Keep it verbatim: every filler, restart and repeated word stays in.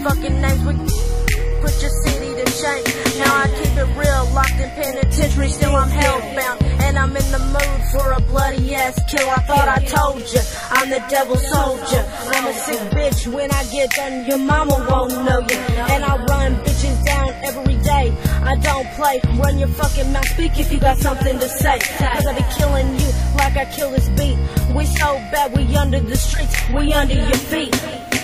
fucking names. We put your city to shame. Now I keep it real, locked in penitentiary, still I'm hellbound. And I'm in the mood for a bloody ass kill. I thought I told ya, I'm the devil's soldier. I'm a sick bitch, when I get done your mama won't know ya. And I run bitches down every day, I don't play. Run your fucking mouth, speak if you got something to say. Cause I be killing you like I kill this beat. We so bad, we under the streets, we under your feet.